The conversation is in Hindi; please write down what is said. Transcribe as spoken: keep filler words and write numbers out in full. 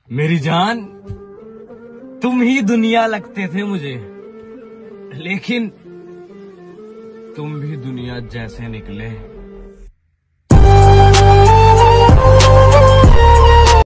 मेरी जान, तुम ही दुनिया लगते थे मुझे, लेकिन तुम भी दुनिया जैसे निकले।